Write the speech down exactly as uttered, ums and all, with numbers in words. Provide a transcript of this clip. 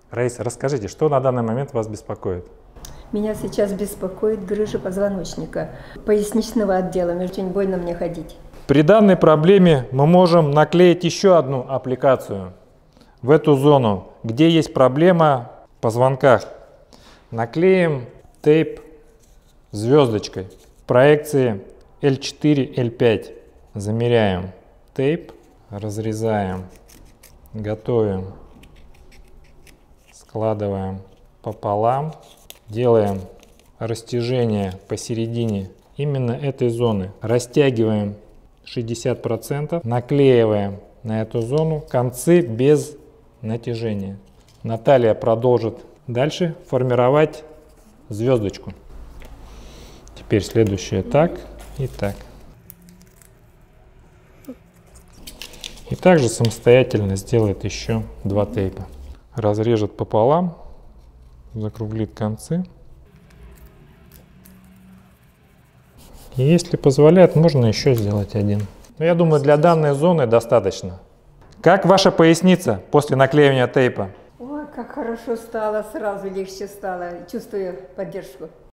Раиса, расскажите, что на данный момент вас беспокоит? Меня сейчас беспокоит грыжа позвоночника, поясничного отдела. Очень больно мне ходить. При данной проблеме мы можем наклеить еще одну аппликацию в эту зону, где есть проблема в позвонках. Наклеим тейп звездочкой в проекции эл четыре эл пять. Замеряем тейп, разрезаем, готовим, складываем пополам, делаем растяжение посередине именно этой зоны, растягиваем шестьдесят процентов, наклеиваем на эту зону концы без натяжения. Наталья продолжит дальше формировать звездочку. Теперь следующее так и так. И также самостоятельно сделает еще два тейпа. Разрежет пополам, закруглит концы. И если позволяет, можно еще сделать один. Но я думаю, для данной зоны достаточно. Как ваша поясница после наклеивания тейпа? Ой, как хорошо стало, сразу легче стало. Чувствую поддержку.